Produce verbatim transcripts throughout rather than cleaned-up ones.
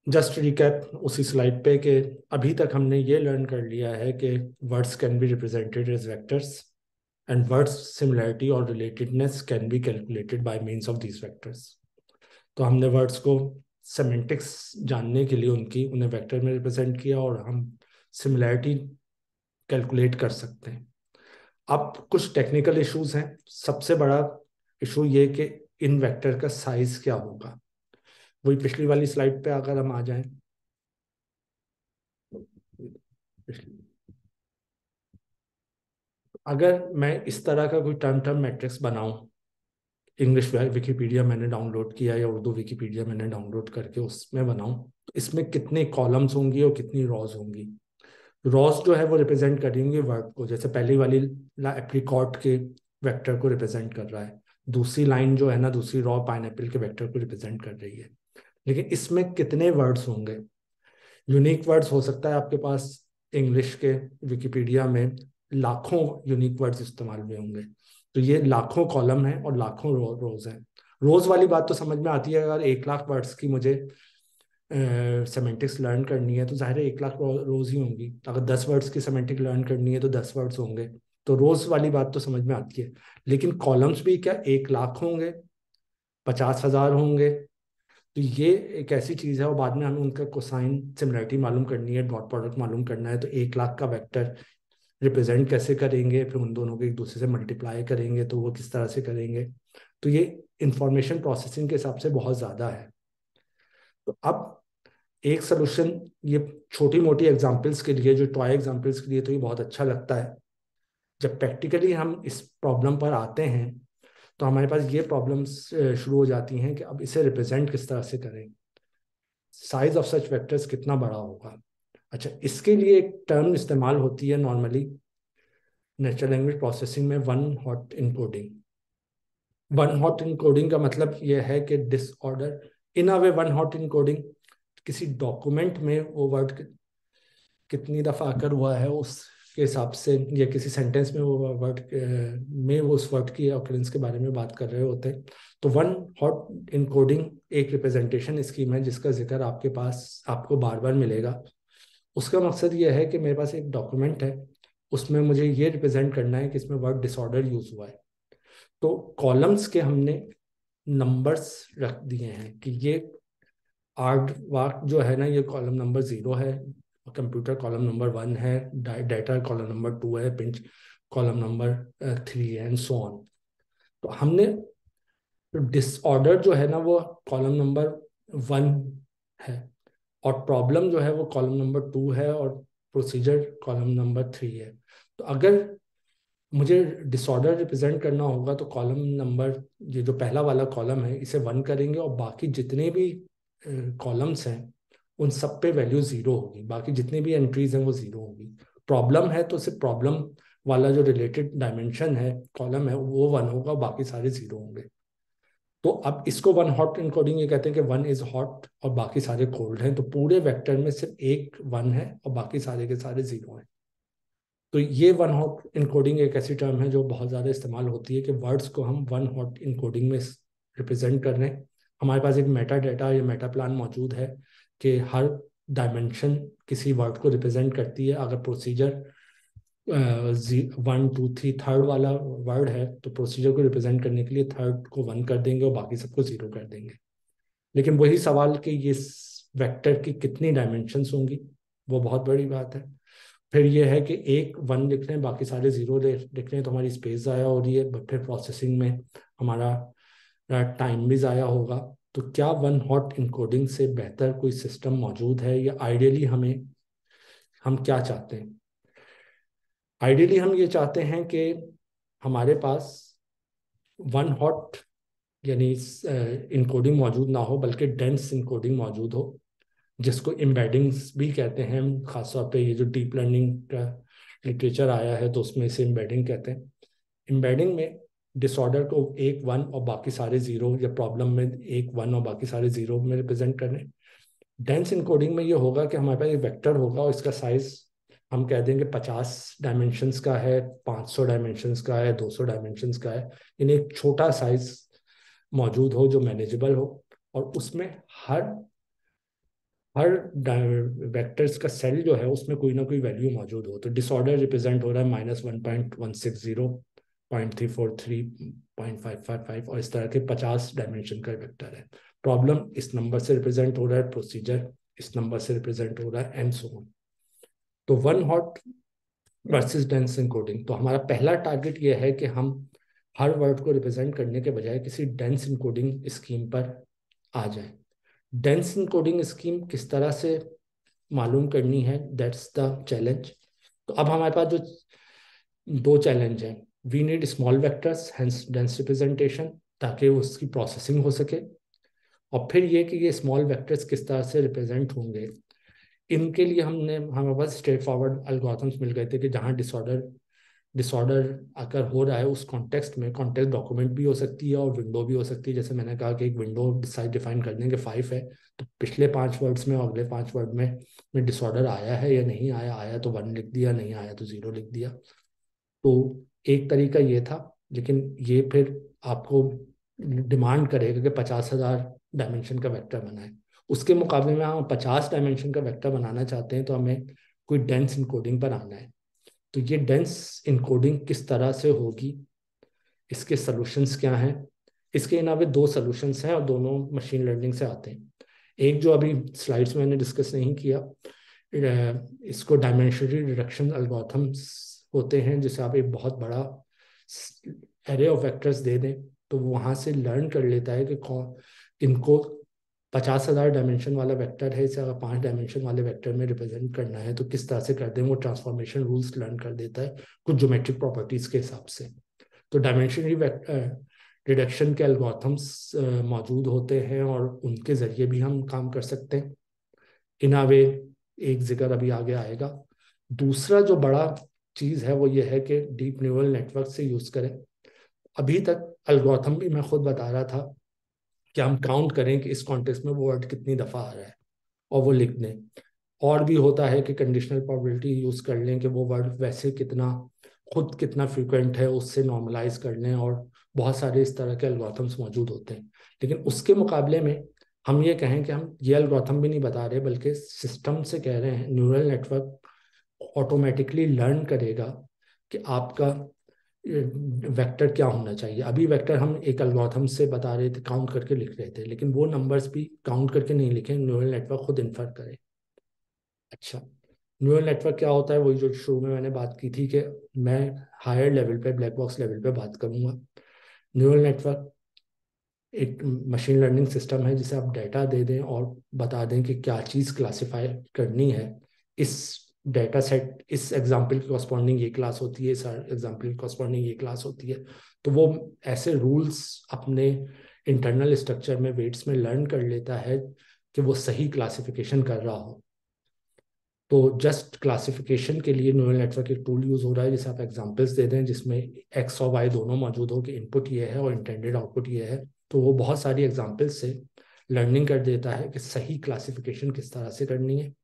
Just recap उसी slide पे कि अभी तक हमने ये लर्न कर लिया है कि words can be represented as vectors and words similarity और relatedness can be calculated by means of these vectors. तो हमने वर्ड्स को सेमेंटिक्स जानने के लिए उनकी उन्हें वेक्टर में रिप्रेजेंट किया और हम सिमिलैरिटी कैलकुलेट कर सकते हैं। अब कुछ टेक्निकल इश्यूज हैं। सबसे बड़ा इशू ये कि इन वेक्टर का साइज क्या होगा। वही पिछली वाली स्लाइड पे अगर हम आ जाएं, पिछली, अगर मैं इस तरह का कोई टर्म टर्म मैट्रिक्स बनाऊं, इंग्लिश विकिपीडिया मैंने डाउनलोड किया या उर्दू विकिपीडिया मैंने डाउनलोड करके उसमें बनाऊं, तो इसमें कितने कॉलम्स होंगी और कितनी रॉज होंगी। रॉस जो है वो रिप्रेजेंट कर रही होंगी वर्ड को, जैसे पहली वाली एप्रिकॉट के वेक्टर को रिप्रेजेंट कर रहा है, दूसरी लाइन जो है ना, दूसरी रॉ पाइनएप्पल के वेक्टर को रिप्रेजेंट कर रही है। लेकिन इसमें कितने वर्ड्स होंगे, यूनिक वर्ड्स हो सकता है आपके पास इंग्लिश के विकिपीडिया में लाखों यूनिक वर्ड्स इस्तेमाल में होंगे, तो ये लाखों कॉलम है और लाखों रो, रोज हैं। रोज वाली बात तो समझ में आती है, अगर एक लाख वर्ड्स की मुझे सेमेंटिक्स लर्न करनी है तो जाहिर है एक लाख रो, रोज ही होंगी। अगर दस वर्ड्स की सेमेंटिक लर्न करनी है तो दस वर्ड्स होंगे। तो रोज वाली बात तो समझ में आती है, लेकिन कॉलम्स भी क्या एक लाख होंगे, पचास हजार होंगे। तो ये एक ऐसी चीज है और बाद में हमें उनका कोसाइन सिमिलरिटी मालूम करनी है, डॉट प्रोडक्ट मालूम करना है, तो एक लाख का वेक्टर रिप्रेजेंट कैसे करेंगे, फिर उन दोनों को एक दूसरे से मल्टीप्लाई करेंगे तो वो किस तरह से करेंगे। तो ये इंफॉर्मेशन प्रोसेसिंग के हिसाब से बहुत ज़्यादा है। तो अब एक सोल्यूशन, ये छोटी मोटी एग्जांपल्स के लिए, जो टॉय एग्जांपल्स के लिए तो ये बहुत अच्छा लगता है। जब प्रैक्टिकली हम इस प्रॉब्लम पर आते हैं तो हमारे पास ये प्रॉब्लम्स शुरू हो जाती हैं कि अब इसे रिप्रेजेंट किस तरह से करें, साइज ऑफ सच वेक्टर्स कितना बड़ा होगा। अच्छा, इसके लिए एक टर्म इस्तेमाल होती है नॉर्मली नेचुरल लैंग्वेज प्रोसेसिंग में, one hot encoding. One hot encoding का मतलब यह है कि disorder in a way, one hot encoding किसी डॉक्यूमेंट में वो वर्ड कितनी दफ़ा आकर हुआ है उसके हिसाब से, या किसी सेंटेंस में वो वर्ड में वो उस वर्ड की ऑकरेंस के बारे में बात कर रहे होते हैं। तो वन हॉट इनकोडिंग एक रिप्रेजेंटेशन स्कीम है जिसका जिक्र आपके पास आपको बार बार मिलेगा। उसका मकसद ये है कि मेरे पास एक डॉक्यूमेंट है, उसमें मुझे ये रिप्रेजेंट करना है कि इसमें वर्ड डिसऑर्डर यूज हुआ है। तो कॉलम्स के हमने नंबर्स रख दिए हैं कि ये आर्ट वार्क जो है ना, ये कॉलम नंबर जीरो है, कंप्यूटर कॉलम नंबर वन है, डाटा कॉलम नंबर टू है, पिंच कॉलम नंबर थ्री है, एंड सो ऑन। तो हमने डिसऑर्डर जो है ना वो कॉलम नंबर वन है, और प्रॉब्लम जो है वो कॉलम नंबर टू है, और प्रोसीजर कॉलम नंबर थ्री है। तो अगर मुझे डिसऑर्डर रिप्रेजेंट करना होगा तो कॉलम नंबर, ये जो पहला वाला कॉलम है इसे वन करेंगे, और बाकी जितने भी कॉलम्स हैं उन सब पे वैल्यू जीरो होगी, बाकी जितनी भी एंट्रीज हैं वो जीरो होगी। प्रॉब्लम है तो सिर्फ प्रॉब्लम वाला जो रिलेटेड डायमेंशन है कॉलम है वो वन होगा, बाकी सारे जीरो होंगे। तो अब इसको वन हॉट इनकोडिंग ये कहते हैं कि वन इज हॉट और बाकी सारे कोल्ड हैं, तो पूरे वेक्टर में सिर्फ एक वन है और बाकी सारे के सारे जीरो हैं। तो ये वन हॉट इनकोडिंग एक ऐसी टर्म है जो बहुत ज़्यादा इस्तेमाल होती है कि वर्ड्स को हम वन हॉट इनकोडिंग में रिप्रेजेंट कर रहे हैं। हमारे पास एक मेटा डेटा या मेटा प्लान मौजूद है कि हर डायमेंशन किसी वर्ड को रिप्रेजेंट करती है। अगर procedure one two three third वाला वर्ड है तो प्रोसीजर को रिप्रेजेंट करने के लिए थर्ड को वन कर देंगे और बाकी सबको जीरो कर देंगे। लेकिन वही सवाल कि ये वेक्टर की कितनी डायमेंशंस होंगी, वो बहुत बड़ी बात है। फिर ये है कि एक वन लिख रहे हैं बाकी सारे जीरो लिख रहे हैं तो हमारी स्पेस ज़ाया हो रही है, फिर प्रोसेसिंग में हमारा टाइम भी ज़ाया होगा। तो क्या वन हॉट इनकोडिंग से बेहतर कोई सिस्टम मौजूद है, या आइडियली हमें हम क्या चाहते हैं? आइडियली हम ये चाहते हैं कि हमारे पास वन हॉट यानी इनकोडिंग मौजूद ना हो, बल्कि डेंस इनकोडिंग मौजूद हो, जिसको एम्बेडिंग्स भी कहते हैं। खासतौर पे ये जो डीप लर्निंग का लिटरेचर आया है तो उसमें इसे एम्बेडिंग कहते हैं। एम्बेडिंग में डिसऑर्डर को एक वन और बाकी सारे जीरो, या प्रॉब्लम में एक वन और बाकी सारे जीरो में रिप्रेजेंट करने। डेंस इनकोडिंग में ये होगा कि हमारे पास एक वेक्टर होगा और इसका साइज हम कह देंगे पचास डायमेंशंस का है, पाँच सौ डायमेंशंस का है, दो सौ डायमेंशंस का है। यानी एक छोटा साइज मौजूद हो जो मैनेजेबल हो, और उसमें हर हर वेक्टर्स का सेल जो है उसमें कोई ना कोई वैल्यू मौजूद हो। तो डिसऑर्डर रिप्रेजेंट हो रहा है minus one point one six zero, point three four three, point five five five और इस तरह के पचास डायमेंशन का वेक्टर है। प्रॉब्लम इस नंबर से रिप्रेजेंट हो रहा है, प्रोसीजर इस नंबर से रिप्रेजेंट हो रहा है, एंड सो ऑन। तो one hot versus dense encoding, तो हमारा पहला टारगेट ये है कि हम हर वर्ड को रिप्रेजेंट करने के बजाय किसी डेंस इनकोडिंग स्कीम पर आ जाए। डेंस इनकोडिंग स्कीम किस तरह से मालूम करनी है, दैट्स द चैलेंज। तो अब हमारे पास जो दो चैलेंज हैं, we need small vectors hence dense representation, ताकि उसकी प्रोसेसिंग हो सके। और फिर ये कि ये स्मॉल वेक्टर्स किस तरह से रिप्रेजेंट होंगे, इनके लिए हमने हमारे पास स्ट्रेट फॉरवर्ड एल्गोरिथम्स मिल गए थे कि जहाँ डिसऑर्डर डिसऑर्डर अगर हो रहा है उस कॉन्टेक्स्ट में कॉन्टेक्स्ट डॉक्यूमेंट भी हो सकती है और विंडो भी हो सकती है। जैसे मैंने कहा कि एक विंडो साइज डिफाइन कर देंगे फाइव है, तो पिछले पांच वर्ड्स में और अगले पांच वर्ड में में डिसऑर्डर आया है या नहीं आया, आया तो वन लिख दिया, नहीं आया तो जीरो लिख दिया। तो एक तरीका ये था, लेकिन ये फिर आपको डिमांड करेगा कि पचास हजार डायमेंशन का वेक्टर बनाए। उसके मुकाबले में हम पचास डायमेंशन का वेक्टर बनाना चाहते हैं तो हमें कोई डेंस इनकोडिंग पर आना है। तो ये डेंस इनकोडिंग किस तरह से होगी, इसके सॉल्यूशंस क्या हैं। इसके अलावा दो सॉल्यूशंस हैं और दोनों मशीन लर्निंग से आते हैं। एक जो अभी स्लाइड्स में मैंने डिस्कस नहीं किया, इसको डायमेंशनरी रिडक्शन एल्गोरिथम्स होते हैं, जिसे आप एक बहुत बड़ा एरे ऑफ वेक्टर्स दे दें तो वो वहाँ से लर्न कर लेता है कि कौन इनको पचास हजार डायमेंशन वाला वेक्टर है, इसे अगर पांच डायमेंशन वाले वेक्टर में रिप्रेजेंट करना है तो किस तरह से कर दें। वो ट्रांसफॉर्मेशन रूल्स लर्न कर देता है कुछ ज्योमेट्रिक प्रॉपर्टीज के हिसाब से। तो डायमेंशनरी रिडक्शन के एल्गोरिथम्स मौजूद होते हैं और उनके जरिए भी हम काम कर सकते हैं। इन अ वे एक जिक्र अभी आगे आएगा। दूसरा जो बड़ा चीज़ है वो ये है कि डीप न्यूरल नेटवर्क से यूज़ करें। अभी तक एल्गोरिथम भी मैं खुद बता रहा था कि हम काउंट करें कि इस कॉन्टेक्स्ट में वो वर्ड कितनी दफ़ा आ रहा है और वो लिख दें। और भी होता है कि कंडीशनल प्रोबेबिलिटी यूज़ कर लें कि वो वर्ड वैसे कितना खुद कितना फ्रीक्वेंट है उससे नॉर्मलाइज कर लें, और बहुत सारे इस तरह के एल्गोरिथम्स मौजूद होते हैं। लेकिन उसके मुकाबले में हम ये कहें कि हम ये एल्गोरिथम भी नहीं बता रहे बल्कि सिस्टम से कह रहे हैं न्यूरल नेटवर्क ऑटोमेटिकली लर्न करेगा कि आपका वेक्टर क्या होना चाहिए। अभी वेक्टर हम एक एल्गोरिथम से बता रहे थे, काउंट करके लिख रहे थे, लेकिन वो नंबर्स भी काउंट करके नहीं लिखे, न्यूरल नेटवर्क खुद इन्फर करे। अच्छा, न्यूरल नेटवर्क क्या होता है, वही जो शुरू में मैंने बात की थी कि मैं हायर लेवल पे ब्लैक बॉक्स लेवल पे बात करूंगा। न्यूरल नेटवर्क एक मशीन लर्निंग सिस्टम है जिसे आप डेटा दे दें और बता दें कि क्या चीज़ क्लासिफाई करनी है। इस डेटा सेट इस एग्जाम्पल की कॉरस्पॉन्डिंग ये क्लास होती है, इस एग्जाम्पल की कॉरस्पॉन्डिंग ये क्लास होती है। तो वो ऐसे रूल्स अपने इंटरनल स्ट्रक्चर में वेट्स में लर्न कर लेता है कि वो सही क्लासिफिकेशन कर रहा हो। तो जस्ट क्लासिफिकेशन के लिए न्यूरल नेटवर्क एक टूल यूज हो रहा है जिसे आप एग्जांपल्स दे दें जिसमें एक्स और वाई दोनों मौजूद हो कि इनपुट ये है और इंटेंडेड आउटपुट ये है। तो वो बहुत सारी एग्जांपल्स से लर्निंग कर देता है कि सही क्लासिफिकेशन किस तरह से करनी है।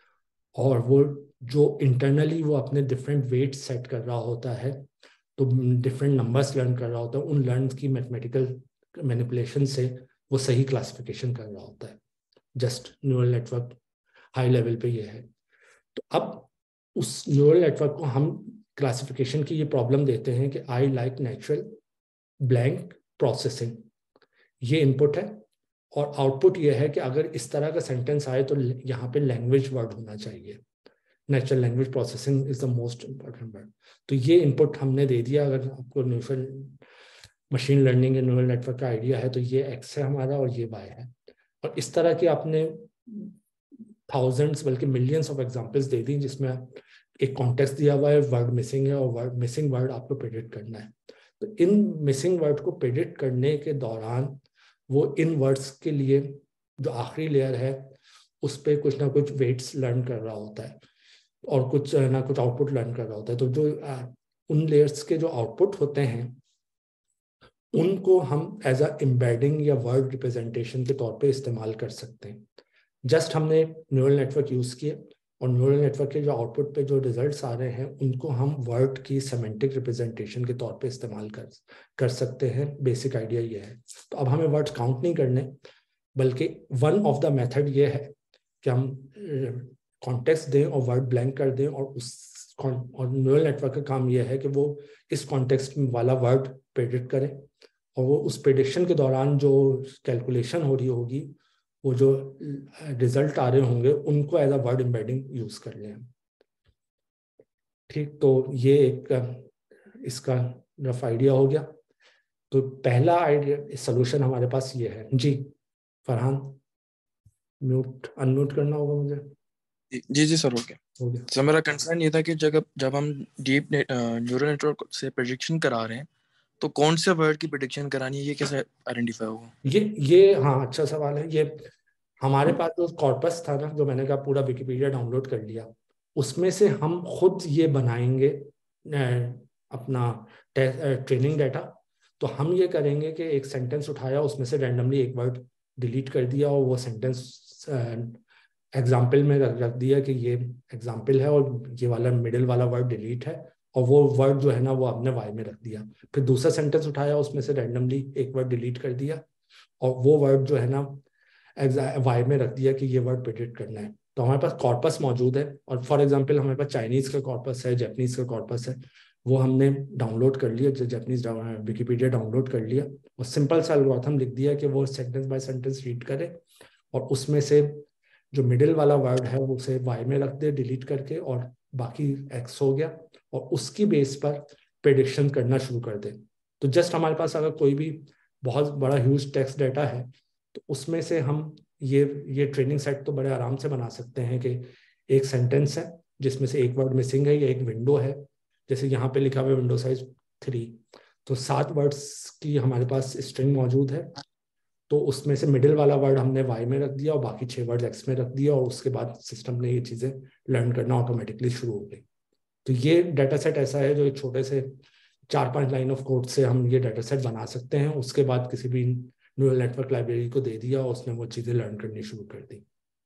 और वो जो इंटरनली वो अपने डिफरेंट वेट्स सेट कर रहा होता है, तो डिफरेंट नंबर्स लर्न कर रहा होता है, उन लर्न की मैथमेटिकल मैनिपुलेशन से वो सही क्लासिफिकेशन कर रहा होता है। Just neural network high level पे ये है। तो अब उस न्यूरल नेटवर्क को हम क्लासिफिकेशन की ये प्रॉब्लम देते हैं कि I like natural blank processing, ये इनपुट है। और आउटपुट ये है कि अगर इस तरह का सेंटेंस आए तो यहाँ पे लैंग्वेज वर्ड होना चाहिए। Natural language processing is the most important word. तो ये इनपुट हमने दे दिया। अगर आपको न्यूरल मशीन लर्निंग या न्यूरल नेटवर्क का आइडिया है तो ये एक्स है हमारा और ये वाई है। और इस तरह की आपने थाउजेंड्स बल्कि मिलियंस ऑफ एग्जांपल्स दे दी जिसमें एक कॉन्टेक्स्ट दिया हुआ है, वर्ड मिसिंग है और वर्ड मिसिंग वर्ड आपको प्रेडिक्ट करना है। तो इन मिसिंग वर्ड को प्रेडिक्ट करने के दौरान वो इन वर्ड्स के लिए जो आखिरी लेयर है उस पर कुछ ना कुछ वेट्स लर्न कर रहा होता है और कुछ ना कुछ आउटपुट लर्न कर रहा होता है। तो जो उन लेयर्स के जो आउटपुट होते हैं उनको हम एज अ एम्बेडिंग या वर्ड रिप्रेजेंटेशन के तौर पे इस्तेमाल कर सकते हैं। जस्ट हमने न्यूरल नेटवर्क यूज़ किए और न्यूरल नेटवर्क के जो आउटपुट पे जो रिजल्ट्स आ रहे हैं उनको हम वर्ड की सेमेंटिक रिप्रेजेंटेशन के तौर पे इस्तेमाल कर कर सकते हैं। बेसिक आइडिया ये है। तो अब हमें वर्ड्स काउंट नहीं करने, बल्कि वन ऑफ द मेथड ये है कि हम कॉन्टेक्स्ट दें और वर्ड ब्लैंक कर दें, और उस और न्यूरल नेटवर्क का काम यह है कि वो इस कॉन्टेक्स्ट वाला वर्ड प्रेडिक्ट करे, और वो उस प्रेडिक्शन के दौरान जो कैलकुलेशन हो रही होगी, वो जो रिजल्ट आ रहे होंगे, उनको as a word embedding use कर लें। ठीक, तो ये एक इसका रफ आइडिया हो गया। तो पहला आइडिया सोल्यूशन हमारे पास ये है। जी फरहान, म्यूट अनम्यूट करना होगा मुझे। जी जी सर, हो गया। हो गया। सर मेरा कंसर्न ये था कि जब जब हम डीप न्यूरल नेटवर्क से प्रेडिक्शन करा रहे हैं, तो कौन से वर्ड की प्रेडिक्शन करानी है, ये कैसे आइडेंटिफाई होगा? ये ये हाँ, अच्छा सवाल है। ये हमारे पास जो कॉर्पस था ना, जो मैंने कहा पूरा विकिपीडिया डाउनलोड कर लिया, उसमें से हम खुद ये बनाएंगे अपना ट्रेनिंग डाटा। तो हम ये करेंगे कि एक सेंटेंस उठाया, उसमें से रैंडमली एक वर्ड डिलीट कर दिया, और वो सेंटेंस एग्जाम्पल में रख रख दिया कि ये एग्जाम्पल है, और ये वाला मिडिल वाला वर्ड डिलीट है, और वो वर्ड जो है ना वो आपने वाई में रख दिया। फिर दूसरा सेंटेंस उठाया, उसमें से रैंडमली एक वर्ड डिलीट कर दिया, और वो वर्ड जो है ना वाई में रख दिया कि ये वर्ड प्रेडिक्ट करना है। तो हमारे पास कॉर्पस मौजूद है, और फॉर एग्जांपल हमारे पास चाइनीज का कॉर्पस है, जापानीज का कॉर्पस है, वो हमने डाउनलोड कर लिया, जापानीज विकिपीडिया डाउनलोड कर लिया, और सिंपल सा एल्गोरिथम लिख दिया कि वो सेंटेंस बाय सेंटेंस रीड करे, और उसमें से जो मिडिल वाला वर्ड है वो उसे वाई में रख दे डिलीट करके, और बाकी एक्स हो गया, और उसकी बेस पर प्रेडिक्शन करना शुरू कर दे। तो जस्ट हमारे पास अगर कोई भी बहुत बड़ा ह्यूज टेक्स्ट डाटा है, तो उसमें से हम ये ये ट्रेनिंग सेट तो बड़े आराम से बना सकते हैं कि एक सेंटेंस है जिसमें से एक वर्ड मिसिंग है, या एक विंडो है, जैसे यहाँ पे लिखा हुआ है विंडो साइज थ्री, तो सात वर्ड्स की हमारे पास स्ट्रिंग मौजूद है, तो उसमें से मिडिल वाला वर्ड हमने वाई में रख दिया, और बाकी छह वर्ड एक्स में रख दिया, और उसके बाद सिस्टम ने ये चीज़ें लर्न करना ऑटोमेटिकली शुरू हो गई। तो ये डाटा सेट ऐसा है जो एक छोटे से चार पांच लाइन ऑफ कोड से हम ये डाटा सेट बना सकते हैं। उसके बाद किसी भी न्यूरल नेटवर्क लाइब्रेरी को दे दिया, और उसने वो चीज़ें लर्न करनी शुरू कर दी।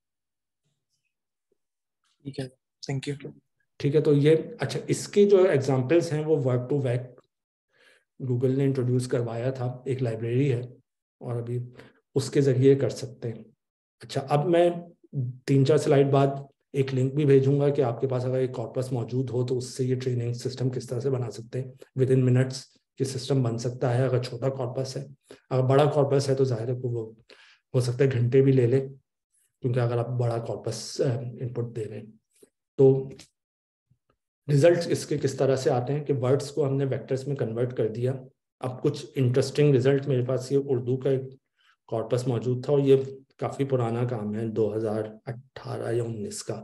ठीक है, थैंक यू। ठीक है, तो ये अच्छा, इसके जो एग्जांपल्स हैं वो वर्ड टू वेक गूगल ने इंट्रोड्यूस करवाया था, एक लाइब्रेरी है, और अभी उसके जरिए कर सकते हैं। अच्छा, अब मैं तीन चार स्लाइड बाद एक लिंक भी भेजूंगा कि आपके पास अगर एक कॉर्पस मौजूद हो तो उससे ये ट्रेनिंग सिस्टम किस तरह से बना सकते हैं। विद इन मिनट्स ये सिस्टम बन सकता है अगर छोटा कॉर्पस है। अगर बड़ा कॉर्पस है तो जाहिर है को वो हो सकता है घंटे भी ले ले, क्योंकि अगर आप बड़ा कॉर्पस इनपुट दे रहे हैं। तो रिजल्ट्स इसके किस तरह से आते हैं कि वर्ड्स को हमने वेक्टर्स में कन्वर्ट कर दिया। अब कुछ इंटरेस्टिंग रिजल्ट मेरे पास, ये उर्दू का एक कॉर्पस मौजूद था, और ये काफ़ी पुराना काम है, दो हज़ार अठारह या उन्नीस का।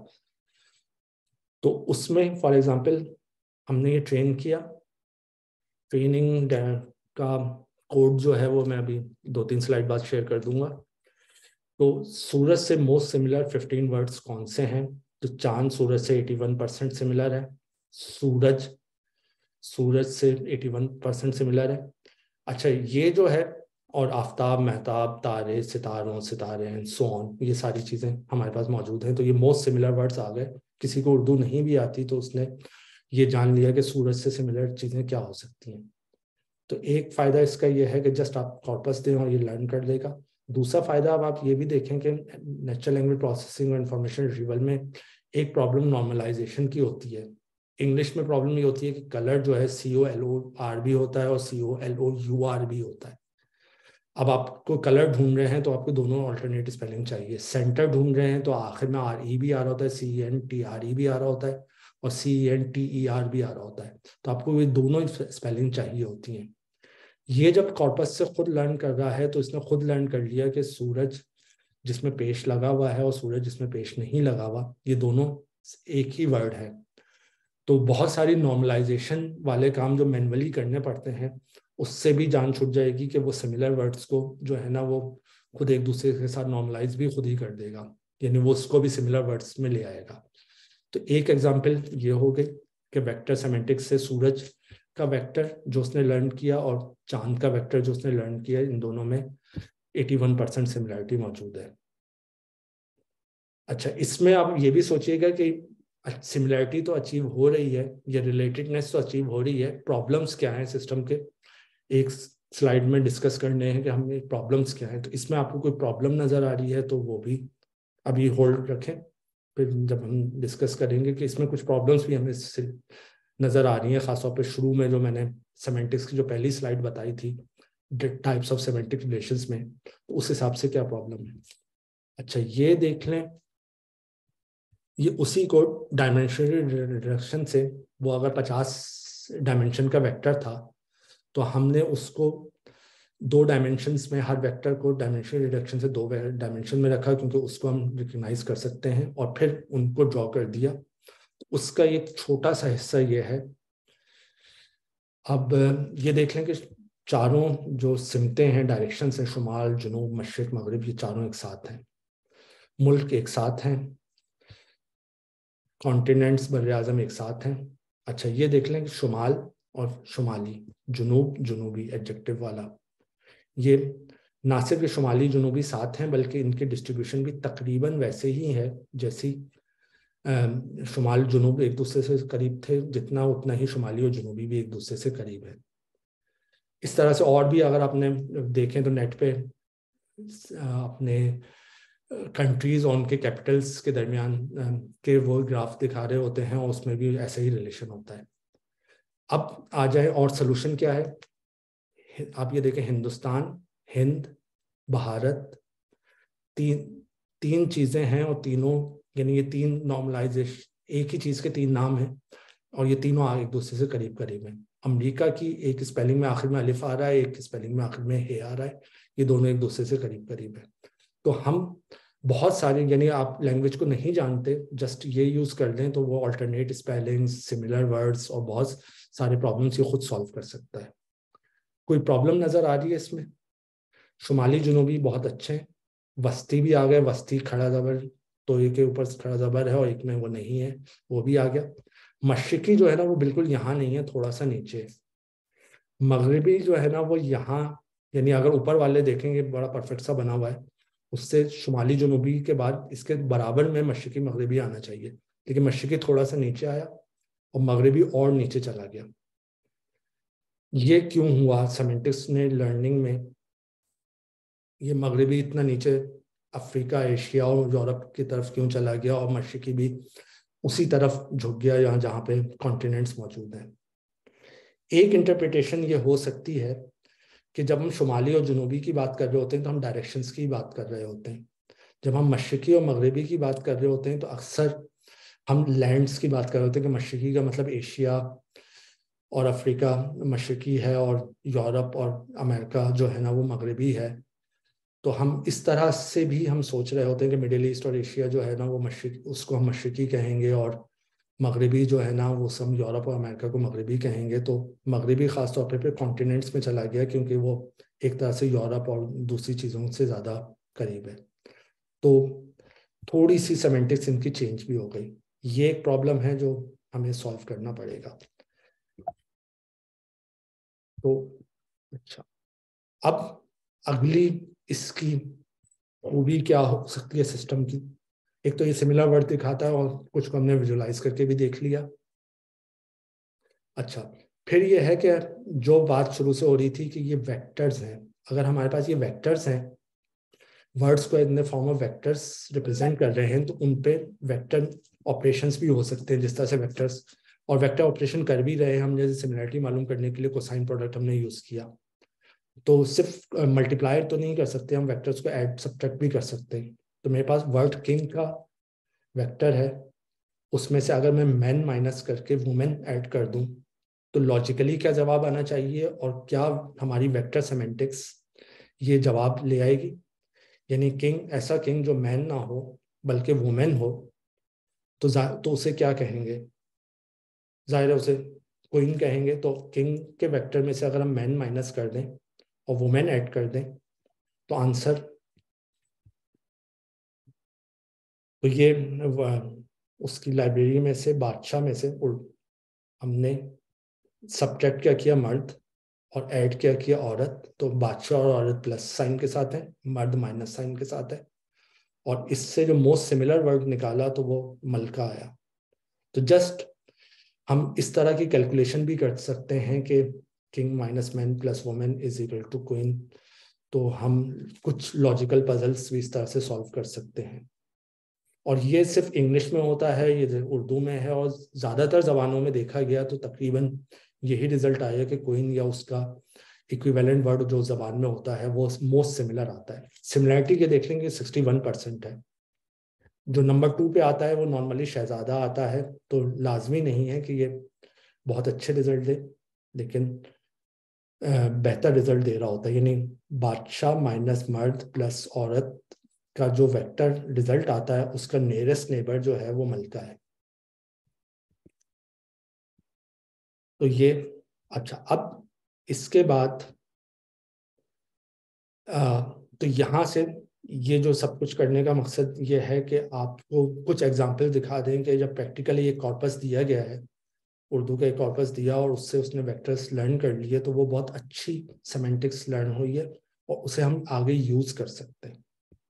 तो उसमें फॉर एग्जांपल हमने ये ट्रेन किया, ट्रेनिंग का कोड जो है वो मैं अभी दो तीन स्लाइड बाद शेयर कर दूंगा। तो सूरज से मोस्ट सिमिलर फिफ्टीन वर्ड्स कौन से हैं? तो चांद सूरज से इक्यासी परसेंट सिमिलर है, सूरज सूरज से इक्यासी परसेंट सिमिलर है। अच्छा, ये जो है, और आफताब, महताब, तारे, सितारों, सितारे, सोन, ये सारी चीज़ें हमारे पास मौजूद हैं। तो ये मोस्ट सिमिलर वर्ड्स आ गए। किसी को उर्दू नहीं भी आती तो उसने ये जान लिया कि सूरज से सिमिलर चीज़ें क्या हो सकती हैं। तो एक फ़ायदा इसका ये है कि जस्ट आप कॉर्पस दें और ये लर्न कर लेगा। दूसरा फ़ायदा अब आप ये भी देखें कि नेचुरल लैंग्वेज प्रोसेसिंग और इंफॉर्मेशन रिट्रीवल में एक प्रॉब्लम नॉर्मलाइजेशन की होती है। इंग्लिश में प्रॉब्लम ये होती है कि कलर जो है सी ओ एल ओ आर भी होता है और C O L O U R भी होता है। अब आपको कलर ढूंढ रहे हैं तो आपको दोनों ऑल्टरनेटिव स्पेलिंग चाहिए। सेंटर ढूंढ रहे हैं तो आखिर में आर ई भी आ रहा होता है, C N T R E भी आ रहा होता है, और C N T E R भी आ रहा होता है। तो आपको ये दोनों स्पेलिंग चाहिए होती हैं। ये जब कॉर्पस से खुद लर्न कर रहा है तो इसने खुद लर्न कर लिया कि सूरज जिसमें पेश लगा हुआ है और सूरज जिसमें पेश नहीं लगा हुआ, ये दोनों एक ही वर्ड है। तो बहुत सारी नॉर्मलाइजेशन वाले काम जो मैनुअली करने पड़ते हैं उससे भी जान छूट जाएगी कि वो सिमिलर वर्ड्स को जो है ना वो खुद एक दूसरे के साथ नॉर्मलाइज भी खुद ही कर देगा, यानी वो उसको भी सिमिलर वर्ड्स में ले आएगा। तो एक एग्जांपल ये हो गई कि वेक्टर सेमेंटिक्स से सूरज का वेक्टर जो उसने लर्न किया और चांद का वेक्टर जो उसने लर्न किया, इन दोनों में इक्यासी परसेंट सिमिलरिटी मौजूद है। अच्छा, इसमें आप ये भी सोचिएगा कि सिमिलरिटी तो अचीव हो रही है, या रिलेटेडनेस तो अचीव हो रही है, प्रॉब्लम्स क्या हैं सिस्टम के, एक स्लाइड में डिस्कस करने हैं कि हमें प्रॉब्लम्स क्या है। तो इसमें आपको कोई प्रॉब्लम नजर आ रही है तो वो भी अभी होल्ड रखें, फिर जब हम डिस्कस करेंगे कि इसमें कुछ प्रॉब्लम्स भी हमें इससे नज़र आ रही हैं, खासतौर पे शुरू में जो मैंने सेमेंटिक्स की जो पहली स्लाइड बताई थी टाइप्स ऑफ सेमेंटिक रिलेशंस में, तो उस हिसाब से क्या प्रॉब्लम है। अच्छा ये देख लें, ये उसी को डायमेंशनल रिडक्शन से, वो अगर पचास डायमेंशन का वेक्टर था तो हमने उसको दो डायमेंशंस में, हर वेक्टर को डायमेंशनल रिडक्शन से दो डायमेंशन में रखा, क्योंकि उसको हम रिकग्नाइज कर सकते हैं, और फिर उनको ड्रॉ कर दिया। उसका एक छोटा सा हिस्सा ये है। अब ये देख लें कि चारों जो सिमतें हैं, डायरेक्शन हैं, शुमाल, जुनूब, मशरिक, मगरिब, ये चारों एक साथ हैं, मुल्क एक साथ हैं, कॉन्टिनेंट्स बर आज़म एक साथ हैं। अच्छा ये देख लें कि शुमाल और शुमाली, जुनूब, जुनूबी एडजेक्टिव वाला, ये ना सिर्फ ये शुमाली जुनूबी साथ हैं, बल्कि इनके डिस्ट्रीब्यूशन भी तकरीबन वैसे ही है जैसी शुमाल जुनूब एक दूसरे से करीब थे, जितना उतना ही शुमाली और जुनूबी भी एक दूसरे से करीब है। इस तरह से और भी अगर आपने देखें तो नेट पे अपने कंट्रीज और उनके कैपिटल्स के दरमियान के वो ग्राफ दिखा रहे होते हैं, और उसमें भी ऐसा ही रिलेशन होता है। अब आ जाए और सोल्यूशन क्या है। आप ये देखें, हिंदुस्तान, हिंद, भारत, तीन तीन चीज़ें हैं, और तीनों यानी ये तीन नॉर्मलाइजेशन, एक ही चीज़ के तीन नाम हैं, और ये तीनों एक दूसरे से करीब करीब हैं। अमेरिका की एक स्पेलिंग में आखिर में अलिफ आ रहा है, एक स्पेलिंग में आखिर में हे आ रहा है, ये दोनों एक दूसरे से करीब करीब है। तो हम बहुत सारे, यानी आप लैंग्वेज को नहीं जानते, जस्ट ये यूज़ कर लें तो वो अल्टरनेट स्पेलिंग्स, सिमिलर वर्ड्स और बहुत सारे प्रॉब्लम्स ये खुद सॉल्व कर सकता है। कोई प्रॉब्लम नज़र आ रही है इसमें? शुमाली जुनूबी बहुत अच्छे हैं, वस्ती भी आ गए, वस्ती खड़ा जबर, तो एक के ऊपर खड़ा जबर है और एक में वो नहीं है, वो भी आ गया। मशरिकी जो है ना वो बिल्कुल यहाँ नहीं है, थोड़ा सा नीचे है। मगरिबी जो है ना वो यहाँ, यानी अगर ऊपर वाले देखेंगे बड़ा परफेक्ट सा बना हुआ है, उससे शुमाली जुनूबी के बाद इसके बराबर में मशरिकी मगरिबी आना चाहिए, लेकिन मशरिकी थोड़ा सा नीचे आया और मगरिबी और नीचे चला गया। ये क्यों हुआ? सेमेंटिक्स ने लर्निंग में ये मगरिबी इतना नीचे अफ्रीका, एशिया और यूरोप की तरफ क्यों चला गया, और मशरिकी भी उसी तरफ झुक गया यहाँ जहाँ पे कॉन्टिनेंट्स मौजूद हैं। एक इंटरप्रिटेशन ये हो सकती है कि जब हम शुमाली और जुनूबी की बात कर रहे होते हैं तो हम डायरेक्शंस की बात कर रहे होते हैं, जब हम मशरिकी और मगरिबी की बात कर रहे होते हैं तो अक्सर हम लैंड्स की बात कर रहे होते हैं कि मशरिकी का मतलब एशिया और अफ्रीका मशरिकी है, और यूरोप और अमेरिका जो है ना वो मगरिबी है। तो हम इस तरह से भी हम सोच रहे होते हैं कि मिडिल ईस्ट और एशिया जो है ना वो मशरिक, उसको हम मशरिकी कहेंगे, और मगरिबी जो है ना वो सब यूरोप और अमेरिका को मगरिबी कहेंगे। तो मगरिबी ख़ास तौर पे कॉन्टिनेंट्स में चला गया, क्योंकि वो एक तरह से यूरोप और दूसरी चीज़ों से ज़्यादा करीब है। तो थोड़ी सी सेमेंटिक्स इनकी चेंज भी हो गई। ये एक प्रॉब्लम है जो हमें सॉल्व करना पड़ेगा। तो अच्छा, अब अगली इसकी खूबी क्या हो सकती है सिस्टम की? एक तो ये सिमिलर वर्ड दिखाता है, और कुछ को हमने विजुलाइज करके भी देख लिया। अच्छा, फिर ये है कि जो बात शुरू से हो रही थी कि ये वेक्टर्स हैं, अगर हमारे पास ये वेक्टर्स हैं, वर्ड्स को in the form of vectors represent कर रहे हैं, तो उन पे वेक्टर ऑपरेशंस भी हो सकते हैं, जिस तरह से वेक्टर्स और वेक्टर ऑपरेशन कर भी रहे हैं हम, जैसे सिमिलरिटी मालूम करने के लिए कोसाइन प्रोडक्ट हमने यूज़ किया। तो सिर्फ मल्टीप्लायर तो नहीं कर सकते हम, वेक्टर्स को ऐड सब्ट्रैक्ट भी कर सकते हैं। तो मेरे पास वर्ड किंग का वेक्टर है, उसमें से अगर मैं मैन माइनस करके वुमेन ऐड कर दूं तो लॉजिकली क्या जवाब आना चाहिए, और क्या हमारी वेक्टर सेमेंटिक्स ये जवाब ले आएगी? यानी किंग, ऐसा किंग जो मैन ना हो बल्कि वुमेन हो, तो तो उसे क्या कहेंगे? जाहिर है उसे क्वीन कहेंगे। तो किंग के वेक्टर में से अगर हम मैन माइनस कर दें और वुमेन ऐड कर दें तो आंसर, तो ये उसकी लाइब्रेरी में से, बादशाह में से हमने सब्ट्रैक्ट क्या किया? मर्द, और ऐड क्या किया? औरत। तो बादशाह और औरत प्लस साइन के साथ है, मर्द माइनस साइन के साथ है, और इससे जो मोस्ट सिमिलर वर्ड निकाला तो वो मलका आया। तो जस्ट हम इस तरह की कैलकुलेशन भी कर सकते हैं कि king minus man plus women is equal to queen. तो हम कुछ लॉजिकल पजल्स भी इस तरह से सॉल्व कर सकते हैं। और ये सिर्फ इंग्लिश में होता है, ये उर्दू में है, और ज़्यादातर ज़बानों में देखा गया तो तकरीबन यही रिजल्ट आया कि कोइन या उसका इक्विवेलेंट वर्ड जो ज़बान में होता है वो मोस्ट सिमिलर आता है। सिमिलरिटी के देख लेंगे सिक्सटी वन परसेंट है। जो नंबर टू पे आता है वो नॉर्मली शहजादा आता है, तो लाजमी नहीं है कि ये बहुत अच्छे रिजल्ट दे, लेकिन बेहतर रिजल्ट दे रहा होता है। यानी बादशाह माइनस मर्द प्लस औरत का जो वेक्टर रिजल्ट आता है उसका नियरेस्ट नेबर जो है वो मलका है। तो ये अच्छा, अब इसके बाद आ, तो यहाँ से ये जो सब कुछ करने का मकसद ये है कि आपको कुछ एग्जांपल दिखा दें कि जब प्रैक्टिकली एक कॉर्पस दिया गया है, उर्दू का एक कॉर्पस दिया और उससे उसने वेक्टर्स लर्न कर लिए, तो वो बहुत अच्छी सेमेंटिक्स लर्न हुई है और उसे हम आगे यूज कर सकते हैं।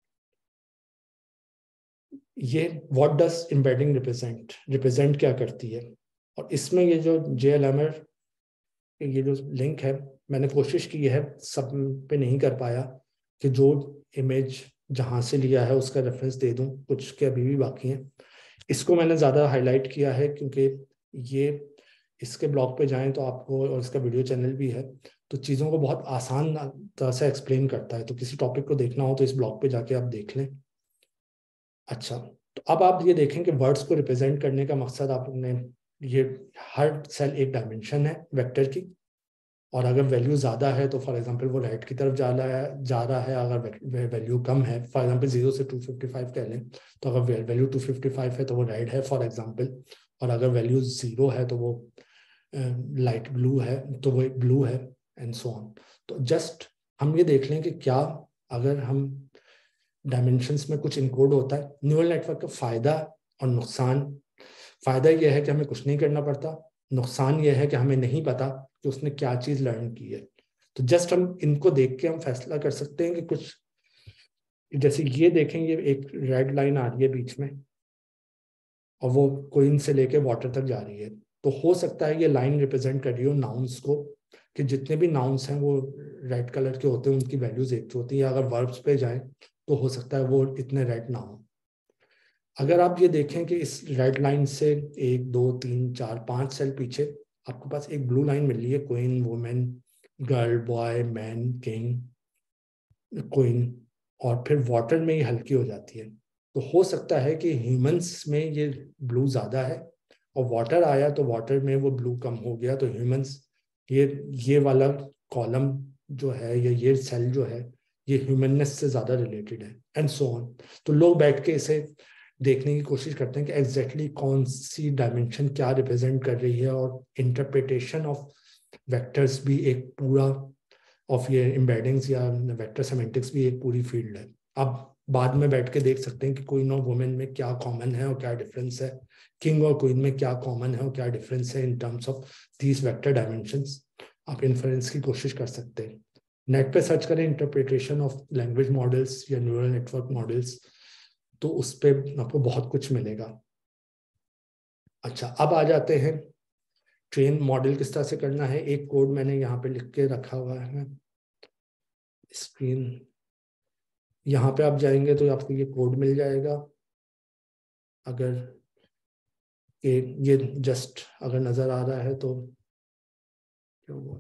ये what does embedding represent, represent क्या करती है, और इसमें ये जो जे एल एम आर ये जो लिंक है, मैंने कोशिश की है, सब पे नहीं कर पाया कि जो इमेज जहाँ से लिया है उसका रेफरेंस दे दूँ, कुछ के अभी भी बाकी हैं। इसको मैंने ज़्यादा हाईलाइट किया है क्योंकि ये इसके ब्लॉग पे जाएं तो आपको, और इसका वीडियो चैनल भी है, तो चीज़ों को बहुत आसान तरह से एक्सप्लेन करता है। तो किसी टॉपिक को देखना हो तो इस ब्लॉग पे जाके आप देख लें। अच्छा, तो अब आप ये देखें कि वर्ड्स को रिप्रेजेंट करने का मकसद आपने, ये हर सेल एक डायमेंशन है वेक्टर की, और अगर वैल्यू ज़्यादा है तो फॉर एग्जांपल वो राइट की तरफ जा रहा है जा रहा है अगर वैल्यू कम है, फॉर एग्जांपल जीरो से टू फिफ्टी फाइव कह लें, तो अगर वैल्यू टू फिफ्टी फाइव है तो वो रेड है फॉर एग्जांपल, और अगर वैल्यू ज़ीरो है तो वो लाइट uh, ब्लू है, तो वो ब्लू है, एंड सो ऑन। तो जस्ट हम ये देख लें कि क्या अगर हम डायमेंशंस में कुछ इनकोड होता है। न्यूरल नेटवर्क का फ़ायदा और नुकसान, फ़ायदा यह है कि हमें कुछ नहीं करना पड़ता, नुकसान यह है कि हमें नहीं पता कि उसने क्या चीज़ लर्न की है। तो जस्ट हम इनको देख के हम फैसला कर सकते हैं कि कुछ, जैसे ये देखें, ये एक रेड लाइन आ रही है बीच में और वो कोइन से लेके वाटर तक जा रही है, तो हो सकता है ये लाइन रिप्रेजेंट कर रही हो नाउन्स को, कि जितने भी नाउन्स हैं वो रेड कलर के होते हैं, उनकी वैल्यूज एक होती है। अगर वर्ब्स पे जाएं तो हो सकता है वो इतने रेड ना हो। अगर आप ये देखें कि इस रेड लाइन से एक दो तीन चार पांच सेल पीछे आपके पास एक ब्लू लाइन मिल रही है, queen women girl boy man king queen, और फिर वाटर में ये हल्की हो जाती है। तो हो सकता है कि ह्यूमंस में ये ब्लू ज़्यादा है, और वाटर आया तो वाटर में वो ब्लू कम हो गया, तो ह्यूमंस, ये ये वाला कॉलम जो है या ये सेल जो है ये ह्यूमननेस से ज़्यादा रिलेटेड है, एंड सो ऑन। तो लोग बैठ के इसे देखने की कोशिश करते हैं कि एग्जैक्टली exactly कौन सी डायमेंशन क्या रिप्रेजेंट कर रही है, और इंटरप्रिटेशन ऑफ वेक्टर्स भी एक पूरा, ऑफ ये एम्बेडिंग्स या वेक्टर सेमेंटिक्स भी एक पूरी फील्ड है। अब बाद में बैठ के देख सकते हैं कि क्वीन और वुमेन में क्या कॉमन है और क्या डिफरेंस है, किंग और क्वीन में क्या कॉमन है और क्या डिफरेंस है in terms of these vector dimensions. आप इन्फ्रेंस की कोशिश कर सकते हैं। नेट पे सर्च करें इंटरप्रिटेशन ऑफ लैंग्वेज मॉडल्स या न्यूरल नेटवर्क मॉडल्स, तो उस पर आपको बहुत कुछ मिलेगा। अच्छा, अब आ जाते हैं ट्रेन मॉडल किस तरह से करना है। एक कोड मैंने यहाँ पे लिख के रखा हुआ है स्क्रीन, यहाँ पे आप जाएंगे तो आपको ये कोड मिल जाएगा। अगर ये ये जस्ट अगर नजर आ रहा है तो क्या हुआ,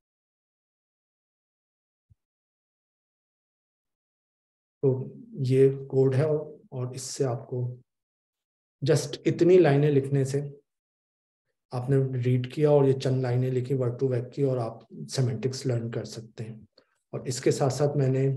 तो ये कोड है, और इससे आपको जस्ट इतनी लाइनें लिखने से आपने रीड किया और ये चंद लाइनें लिखी वर्ड टू वर्ड की, और आप सेमेंटिक्स लर्न कर सकते हैं। और इसके साथ साथ मैंने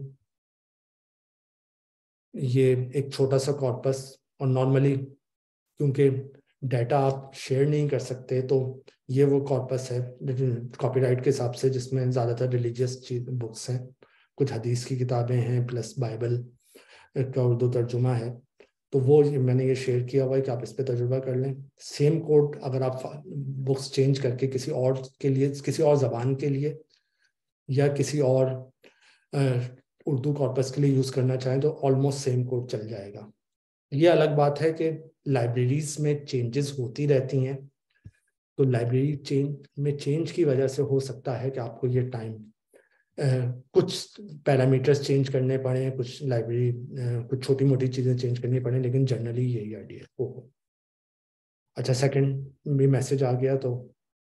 ये एक छोटा सा कॉर्पस, और नॉर्मली क्योंकि डाटा आप शेयर नहीं कर सकते, तो ये वो कॉर्पस है कॉपीराइट के हिसाब से जिसमें ज़्यादातर रिलीजियस चीज बुक्स हैं, कुछ हदीस की किताबें हैं, प्लस बाइबल का उर्दू तर्जुमा है। तो वो मैंने ये शेयर किया हुआ है कि आप इस पर तजुर्बा कर लें। सेम कोड अगर आप बुक्स चेंज करके किसी और के लिए, किसी और ज़बान के लिए या किसी और उर्दू कॉर्पस के लिए यूज़ करना चाहें तो ऑलमोस्ट सेम कोड चल जाएगा। ये अलग बात है कि लाइब्रेरीज में चेंजेस होती रहती हैं, तो लाइब्रेरी चेंज में चेंज की वजह से हो सकता है कि आपको ये टाइम कुछ पैरामीटर्स चेंज करने पड़े, कुछ लाइब्रेरी, कुछ छोटी मोटी चीज़ें चेंज करनी पड़े, लेकिन जनरली यही आइडिया है। ओहो, अच्छा, सेकंड भी मैसेज आ गया तो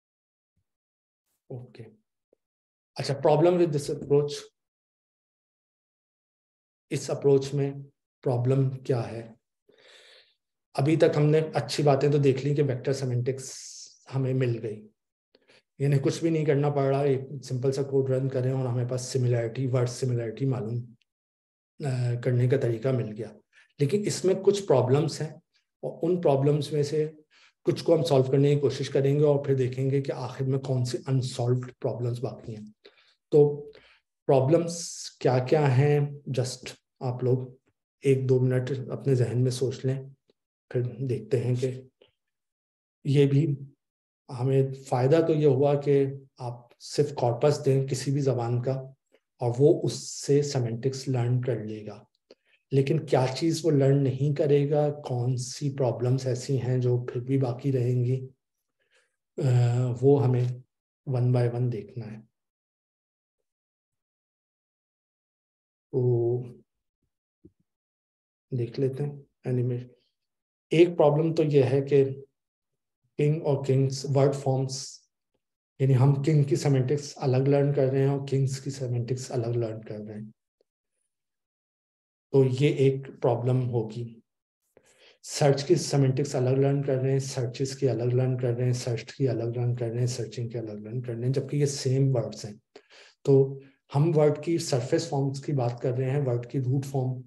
ओके। अच्छा, प्रॉब्लम विद दिस अप्रोच, इस अप्रोच में प्रॉब्लम क्या है? अभी तक हमने अच्छी बातें तो देख ली कि वेक्टर सेमेंटिक्स हमें मिल गई, यानी कुछ भी नहीं करना पड़ रहा, एक सिंपल सा कोड रन करें और हमें पास सिमिलैरिटी, वर्ड सिमिलैरिटी मालूम करने का तरीका मिल गया। लेकिन इसमें कुछ प्रॉब्लम्स हैं, और उन प्रॉब्लम्स में से कुछ को हम सॉल्व करने की कोशिश करेंगे और फिर देखेंगे कि आखिर में कौन सी अनसॉल्व्ड प्रॉब्लम्स बाकी हैं। तो प्रॉब्लम्स क्या क्या हैं, जस्ट आप लोग एक दो मिनट अपने जहन में सोच लें, फिर देखते हैं कि ये भी हमें फ़ायदा तो ये हुआ कि आप सिर्फ कॉर्पस दें किसी भी ज़बान का और वो उससे सेमेंटिक्स लर्न कर लेगा। लेकिन क्या चीज़ वो लर्न नहीं करेगा, कौन सी प्रॉब्लम्स ऐसी हैं जो फिर भी बाकी रहेंगी, वो हमें वन बाय वन देखना है। तो देख लेते हैं एनिमेशन। एक प्रॉब्लम तो यह है कि किंग और किंग्स वर्ड फॉर्म्स, यानी हम किंग की सेमेंटिक्स अलग लर्न कर रहे हैं और किंग्स की सेमेंटिक्स अलग लर्न कर रहे हैं, तो ये एक प्रॉब्लम होगी। सर्च की सेमेंटिक्स अलग लर्न कर रहे हैं, सर्चेस की अलग लर्न कर रहे हैं, सर्च की अलग लर्न कर रहे हैं, सर्चिंग की अलग लर्न कर रहे हैं, जबकि ये सेम वर्ड्स हैं। तो हम वर्ड की सरफेस फॉर्म्स की बात कर रहे हैं, वर्ड की रूट फॉर्म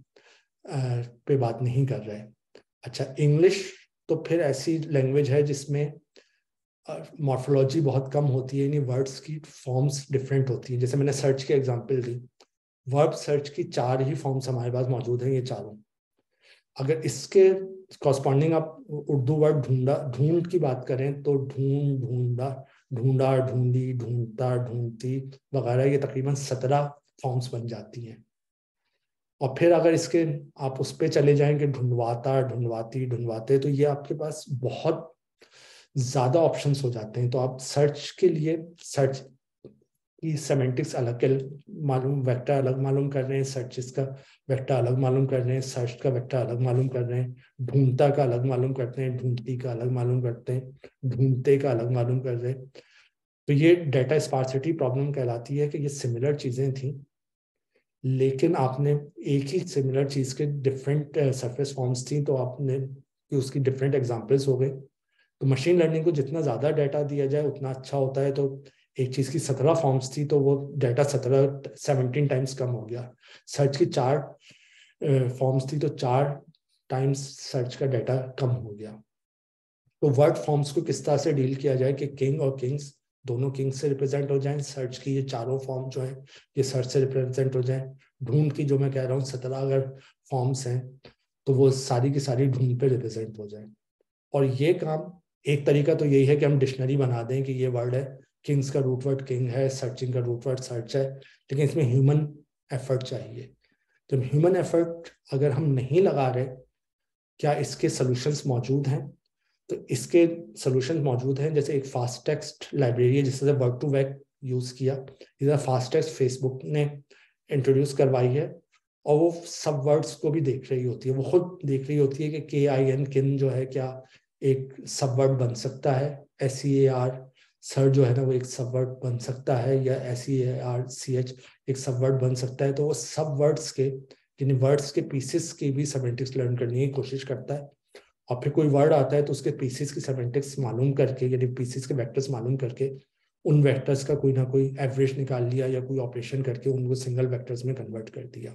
पे बात नहीं कर रहे हैं। अच्छा, इंग्लिश तो फिर ऐसी लैंग्वेज है जिसमें मॉर्फोलॉजी बहुत कम होती है, यानी वर्ड्स की फॉर्म्स डिफरेंट होती है। जैसे मैंने सर्च की एग्जांपल दी, वर्ब सर्च की चार ही फॉर्म्स हमारे पास मौजूद हैं, ये चारों। अगर इसके कॉरस्पॉन्डिंग आप उर्दू वर्ड ढूंढा, ढूंढ की बात करें तो ढूंढ, ढूंढा, ढूंढा, ढूंढी, ढूंढता, ढूंढती वगैरह, ये तकरीबन सत्रह फॉर्म्स बन जाती हैं। और फिर अगर इसके आप उस पर चले जाएंगे, ढूंढवाता, ढूंढवाती, ढूंढवाते, तो ये आपके पास बहुत ज़्यादा ऑप्शंस हो जाते हैं। तो आप सर्च के लिए सर्च की सेमेंटिक्स अलग के मालूम, वेक्टर अलग मालूम कर रहे हैं, सर्चेस का वेक्टर अलग मालूम कर रहे हैं, सर्च का वेक्टर अलग मालूम कर रहे हैं, ढूंढता का अलग मालूम करते हैं, ढूंढती का अलग मालूम करते हैं, ढूंढते का अलग मालूम कर रहे हैं। तो ये डेटा स्पार्सिटी प्रॉब्लम कहलाती है कि ये सिमिलर चीज़ें थी, लेकिन आपने एक ही सिमिलर चीज़ के डिफरेंट सरफेस फॉर्म्स थी, तो आपने उसकी डिफरेंट एग्जाम्पल्स हो गए। तो मशीन लर्निंग को जितना ज़्यादा डाटा दिया जाए उतना अच्छा होता है। तो एक चीज़ की सत्रह फॉर्म्स थी तो वो डाटा सत्रह सेवनटीन टाइम्स कम हो गया। सर्च की चार फॉर्म्स थी तो चार टाइम्स सर्च का डाटा कम हो गया। तो वर्ड फॉर्म्स को किस तरह से डील किया जाए कि किंग और किंग्स दोनों किंग से रिप्रेजेंट हो जाएं, सर्च की ये चारों फॉर्म जो है ये सर्च से रिप्रेजेंट हो जाएं, ढूंढ की जो मैं कह रहा हूँ सत्रह अगर फॉर्म्स हैं तो वो सारी की सारी ढूंढ पे रिप्रेजेंट हो जाए। और ये काम, एक तरीका तो यही है कि हम डिक्शनरी बना दें कि ये वर्ड है, किंग्स का रूट वर्ड किंग है, सर्चिंग का रूट वर्ड सर्च है, लेकिन इसमें ह्यूमन एफर्ट चाहिए। तो ह्यूमन एफर्ट अगर हम नहीं लगा रहे, क्या इसके सॉल्यूशंस मौजूद हैं? तो इसके सॉल्यूशन मौजूद हैं, जैसे एक फास्ट टेक्स्ट लाइब्रेरी है जिससे वर्ड टू वेक यूज़ किया। इधर फास्ट टेक्स्ट फेसबुक ने इंट्रोड्यूस करवाई है, और वो सब वर्ड्स को भी देख रही होती है, वो खुद देख रही होती है कि के आई एन किन जो है क्या एक सब वर्ड बन सकता है, एस ई ए आर सर जो है ना वो एक सब वर्ड बन सकता है, या S E A R C H एक सब वर्ड बन सकता है। तो वो सब वर्ड्स के, यानी वर्ड्स के पीसेस की भी सेमेंटिक्स लर्न करने की कोशिश करता है। और फिर कोई वर्ड आता है तो उसके पीसेस की सेमेंटिक्स मालूम करके, यानी पीसेस के वेक्टर्स मालूम करके उन वेक्टर्स का कोई ना कोई एवरेज निकाल लिया या कोई ऑपरेशन करके उनको सिंगल वेक्टर्स में कन्वर्ट कर दिया।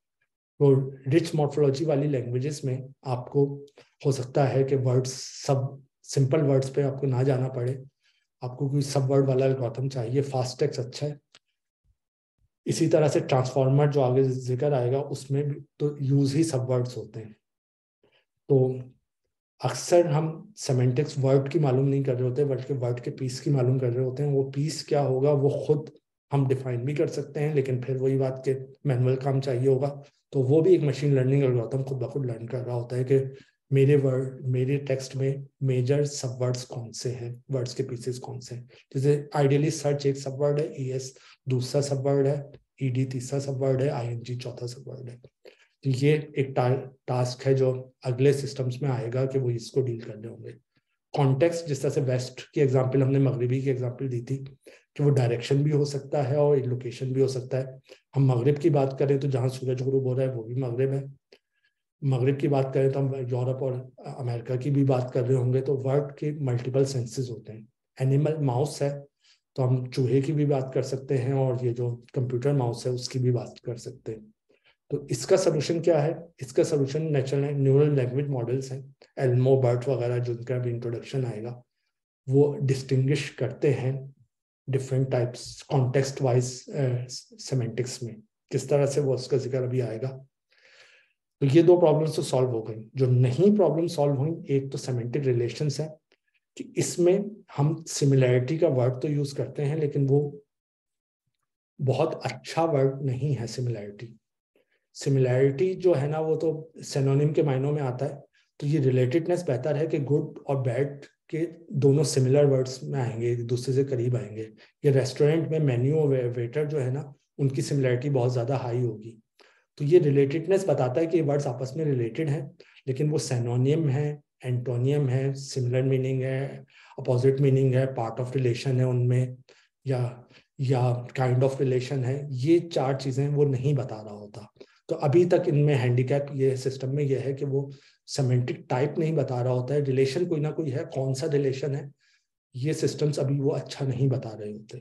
तो रिच मॉर्फोलॉजी वाली लैंग्वेजेस में आपको हो सकता है कि वर्ड्स, सब सिंपल वर्ड्स पे आपको ना जाना पड़े, आपको कोई सब वर्ड वाला एल्गोरिथम चाहिए। फास्ट टेक्स्ट अच्छा है। इसी तरह से ट्रांसफॉर्मर जो आगे जिक्र आएगा उसमें भी तो यूज ही सब वर्ड्स होते हैं। तो अक्सर हम सेमेंटिक्स वर्ड की मालूम नहीं कर रहे होते बल्कि वर्ड के पीस की मालूम कर रहे होते हैं। वो पीस क्या होगा वो खुद हम डिफाइन भी कर सकते हैं, लेकिन फिर वही बात के मैनुअल काम चाहिए होगा। तो वो भी एक मशीन लर्निंग एल्गोरिथम खुद ब खुद लर्न कर रहा होता है कि मेरे वर्ड मेरे टेक्स्ट में मेजर सब वर्ड्स कौन से हैं, वर्ड्स के पीसेस कौन से हैं। जैसे आइडियली सर्च एक सब वर्ड है, ई एस दूसरा सब वर्ड है, ई डी तीसरा सब वर्ड है, आई एन जी चौथा सब वर्ड है। तो ये एक टा, टास्क है जो अगले सिस्टम्स में आएगा कि वो इसको डील करने होंगे। कॉन्टेक्स्ट, जिस तरह से वेस्ट की एग्जांपल हमने मगरिबी की एग्जांपल दी थी कि वो डायरेक्शन भी हो सकता है और लोकेशन भी हो सकता है। हम मगरिब की बात करें तो जहाँ सूरज गुरूब हो रहा है वो भी मगरिब है। मगरिब की बात करें तो हम यूरोप और अमेरिका की भी बात कर रहे होंगे। तो वर्ड के मल्टीपल सेंसेस होते हैं। एनिमल माउस है तो हम चूहे की भी बात कर सकते हैं, और ये जो कंप्यूटर माउस है उसकी भी बात कर सकते हैं। तो इसका सोल्यूशन क्या है? इसका solution natural neural language models हैं, एल्मो बर्ट वगैरह, जिनका भी इंट्रोडक्शन आएगा। वो डिस्टिंग्विश करते हैं different types context wise semantics में। किस तरह से वो उसका जिक्र अभी आएगा। तो ये दो प्रॉब्लम्स तो सॉल्व हो गई। जो नहीं प्रॉब्लम सॉल्व हुई, एक तो सेमेंटिक रिलेशंस है कि इसमें हम सिमिलैरिटी का वर्ड तो यूज करते हैं लेकिन वो बहुत अच्छा वर्ड नहीं है। सिमिलैरिटी सिमिलैरिटी जो है ना वो तो सिनोनिम के मायनों में आता है। तो ये रिलेटेडनेस बेहतर है कि गुड और बैड के दोनों सिमिलर वर्ड्स में आएंगे, एक दूसरे से करीब आएंगे। ये रेस्टोरेंट में मेन्यू और वेटर जो है ना उनकी सिमिलैरिटी बहुत ज़्यादा हाई होगी। तो ये रिलेटेडनेस बताता है कि ये वर्ड्स आपस में रिलेटेड हैं, लेकिन वो सिनोनिम है, एंटोनियम है, सिमिलर मीनिंग है, अपोजिट मीनिंग है, पार्ट ऑफ रिलेशन है उनमें, या या काइंड ऑफ रिलेशन है। ये चार चीज़ें वो नहीं बता रहा होता। तो अभी तक इनमें हैंडीकैप ये सिस्टम में ये है कि वो सेमेंटिक टाइप नहीं बता रहा होता है। रिलेशन कोई ना कोई है, कौन सा रिलेशन है ये सिस्टम्स अभी वो अच्छा नहीं बता रहे होते।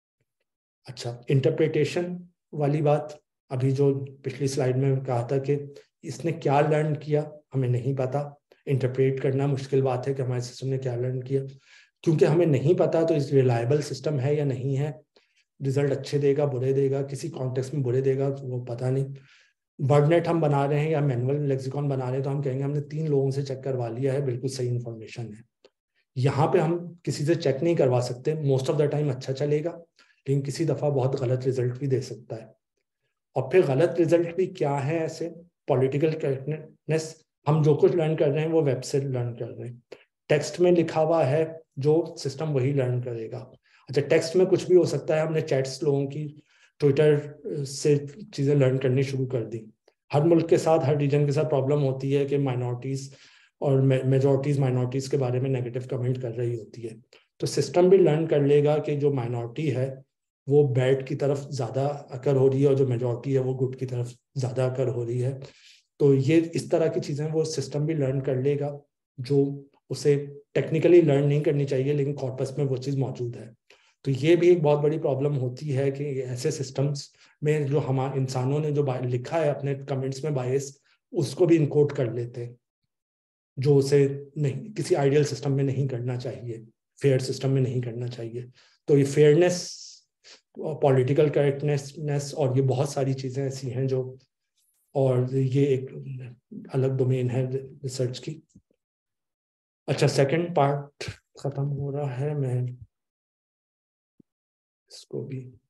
अच्छा, इंटरप्रिटेशन वाली बात, अभी जो पिछली स्लाइड में कहा था कि इसने क्या लर्न किया हमें नहीं पता। इंटरप्रेट करना मुश्किल बात है कि हमारे सिस्टम ने क्या लर्न किया। क्योंकि हमें नहीं पता तो इस रिलायबल सिस्टम है या नहीं है, रिजल्ट अच्छे देगा बुरे देगा, किसी कॉन्टेक्स्ट में बुरे देगा वो पता नहीं। वर्डनेट हम बना रहे हैं या मैनुअल लेक्सिकॉन बना रहे हैं तो हम कहेंगे हमने तीन लोगों से चेक करवा लिया है, बिल्कुल सही इन्फॉर्मेशन है। यहाँ पे हम किसी से चेक नहीं करवा सकते। मोस्ट ऑफ द टाइम अच्छा चलेगा लेकिन किसी दफ़ा बहुत गलत रिजल्ट भी दे सकता है। और फिर गलत रिजल्ट भी क्या है ऐसे? पॉलिटिकल करेक्टनेस, हम जो कुछ लर्न कर रहे हैं वो वेब से लर्न कर रहे हैं। टेक्स्ट में लिखा हुआ है जो सिस्टम वही लर्न करेगा। अच्छा, टेक्स्ट में कुछ भी हो सकता है। हमने चैट्स लोगों की ट्विटर से चीज़ें लर्न करनी शुरू कर दी। हर मुल्क के साथ, हर रीजन के साथ प्रॉब्लम होती है कि माइनॉरिटीज़ और मेजॉरिटीज़ माइनॉरिटीज़ के बारे में नेगेटिव कमेंट कर रही होती है। तो सिस्टम भी लर्न कर लेगा कि जो माइनॉरिटी है वो बैड की तरफ ज़्यादा अकर हो रही है और जो मेजॉरिटी है वो गुड की तरफ ज़्यादा अकर हो रही है। तो ये इस तरह की चीज़ें वो सिस्टम भी लर्न कर लेगा, जो उसे टेक्निकली लर्न नहीं करनी चाहिए लेकिन कॉर्पस में वो चीज़ मौजूद है। तो ये भी एक बहुत बड़ी प्रॉब्लम होती है कि ऐसे सिस्टम्स में जो हमारे इंसानों ने जो लिखा है अपने कमेंट्स में बायस, उसको भी इनकोड कर लेते हैं, जो उसे नहीं, किसी आइडियल सिस्टम में नहीं करना चाहिए, फेयर सिस्टम में नहीं करना चाहिए। तो ये फेयरनेस, पॉलिटिकल करेक्टनेस और ये बहुत सारी चीज़ें ऐसी हैं जो, और ये एक अलग डोमेन है रिसर्च की। अच्छा, सेकंड पार्ट खत्म हो रहा है, मैं इसको भी